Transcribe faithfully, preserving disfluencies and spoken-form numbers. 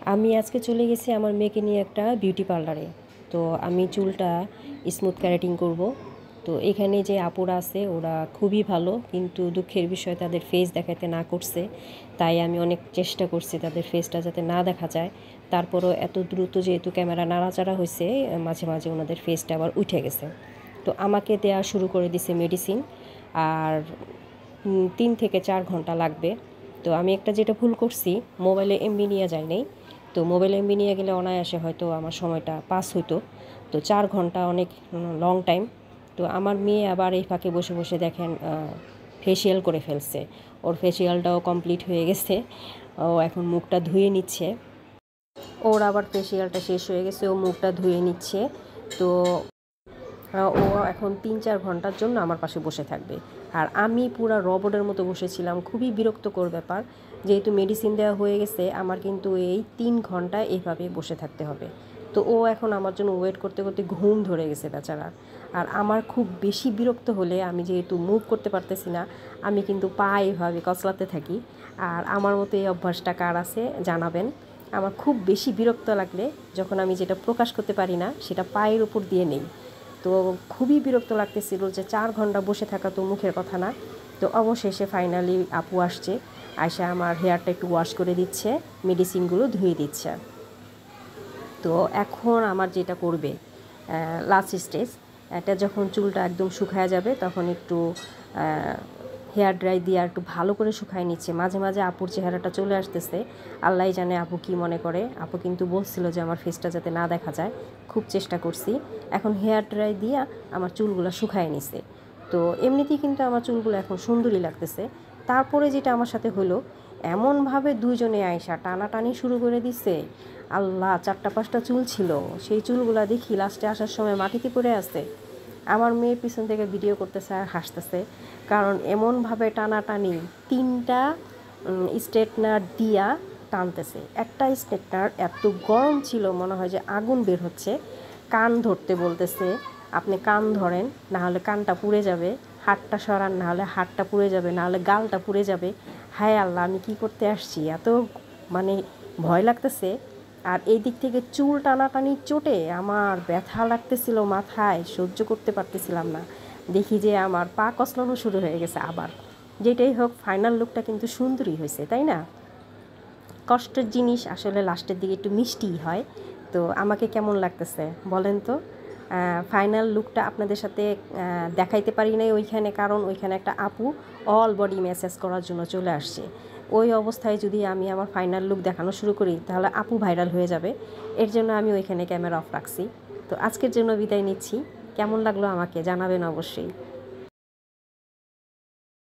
আমি আজকে চলে গেছি আমার মেয়েকে নিয়ে একটা বিউটি পার্লারে। তো আমি চুলটা স্মুথ কারেটিং করব। তো এখানে যে আপুরা আছে ওরা খুবই ভালো, কিন্তু দুঃখের বিষয় তাদের ফেস দেখাতে না করছে। তাই আমি অনেক চেষ্টা করছি তাদের ফেসটা যাতে না দেখা যায়। তারপরও এত দ্রুত যেহেতু ক্যামেরা নাড়াচাড়া হয়েছে, মাঝে মাঝে ওনাদের ফেসটা আবার উঠে গেছে। তো আমাকে দেওয়া শুরু করে দিছে মেডিসিন। আর তিন থেকে চার ঘন্টা লাগবে। তো আমি একটা যেটা ভুল করছি, মোবাইলে এমবি নিয়ে যাই নাই। তো মোবাইলে এমবি নিয়ে গেলে অনায়াসে হয়তো আমার সময়টা পাস হইতো। তো চার ঘন্টা অনেক লং টাইম। তো আমার মেয়ে আবার এই ফাঁকে বসে বসে দেখেন ফেসিয়াল করে ফেলছে। ওর ফেসিয়ালটাও কমপ্লিট হয়ে গেছে। ও এখন মুখটা ধুয়ে নিচ্ছে। ওর আবার ফেসিয়ালটা শেষ হয়ে গেছে, ও মুখটা ধুয়ে নিচ্ছে। তো ও এখন তিন চার ঘন্টার জন্য আমার পাশে বসে থাকবে। আর আমি পুরা রবটের মতো বসেছিলাম, খুবই বিরক্তকর ব্যাপার। যেহেতু মেডিসিন দেওয়া হয়ে গেছে, আমার কিন্তু এই তিন ঘন্টা এভাবে বসে থাকতে হবে। তো ও এখন আমার জন্য ওয়েট করতে করতে ঘুম ধরে গেছে বেচারা। আর আমার খুব বেশি বিরক্ত হলে, আমি যেহেতু মুভ করতে পারতেছি না, আমি কিন্তু পা এভাবে কচলাতে থাকি। আর আমার মতো এই অভ্যাসটা কার আছে জানাবেন। আমার খুব বেশি বিরক্ত লাগলে, যখন আমি যেটা প্রকাশ করতে পারি না সেটা পায়ের উপর দিয়ে নেই। তো খুবই বিরক্ত লাগতেছিল যে চার ঘন্টা বসে থাকা তো মুখের কথা না। তো অবশেষে ফাইনালি আপু আসছে, আয়সা আমার হেয়ারটা একটু ওয়াশ করে দিচ্ছে, মেডিসিনগুলো ধুয়ে দিচ্ছে। তো এখন আমার যেটা করবে লাস্ট স্টেজ, এটা যখন চুলটা একদম শুকায় যাবে তখন একটু হেয়ার ড্রাই দিয়ে আর একটু ভালো করে শুকায় নিচ্ছে। মাঝে মাঝে আপুর চেহারাটা চলে আসতেছে, আল্লাহ জানে আপু কি মনে করে। আপু কিন্তু বলছিল যে আমার ফেসটা যাতে না দেখা যায়, খুব চেষ্টা করছি। এখন হেয়ার ড্রাই দিয়ে আমার চুলগুলো শুকায় নিছে। তো এমনিতেই কিন্তু আমার চুলগুলো এখন সুন্দরই লাগতেছে। তারপরে যেটা আমার সাথে হলো, এমনভাবে দুইজনে আয়সা টানাটানি শুরু করে দিছে। আল্লাহ, চারটা পাঁচটা চুল ছিল, সেই চুলগুলা দেখি লাস্টে আসার সময় মাটিতে পড়ে আছে। আমার মেয়ে পিছন থেকে ভিডিও করতেছে আর হাসতেছে, কারণ এমনভাবে টানাটানি, তিনটা স্ট্রেটনার দিয়া টানতেছে। একটা স্ট্রেটনার এত গরম ছিল, মনে হয় যে আগুন বের হচ্ছে। কান ধরতে বলতেছে, আপনি কান ধরেন, না হলে কানটা পুড়ে যাবে। হাতটা সরান, না হলে হাতটা পুড়ে যাবে, না হলে গালটা পুড়ে যাবে। হায় আল্লাহ, আমি কি করতে আসছি, এত মানে ভয় লাগতেছে। আর এই দিক থেকে চুল টানাটানি চোটে আমার ব্যথা লাগতেছিল মাথায়, সহ্য করতে পারতেছিলাম না। দেখি যে আমার পা কসলানো শুরু হয়ে গেছে আবার। যেটাই হোক, ফাইনাল লুকটা কিন্তু সুন্দরই হয়েছে, তাই না? কষ্টের জিনিস আসলে লাস্টের দিকে একটু মিষ্টিই হয়। তো আমাকে কেমন লাগতেছে বলেন তো। ফাইনাল লুকটা আপনাদের সাথে দেখাইতে পারি নাই ওইখানে, কারণ ওইখানে একটা আপু অল বডি ম্যাসাজ করার জন্য চলে আসছে। ওই অবস্থায় যদি আমি আমার ফাইনাল লুক দেখানো শুরু করি, তাহলে আপু ভাইরাল হয়ে যাবে। এর জন্য আমি ওইখানে ক্যামেরা অফ রাখছি। তো আজকের জন্য বিদায় নিচ্ছি। কেমন লাগলো আমাকে জানাবেন অবশ্যই।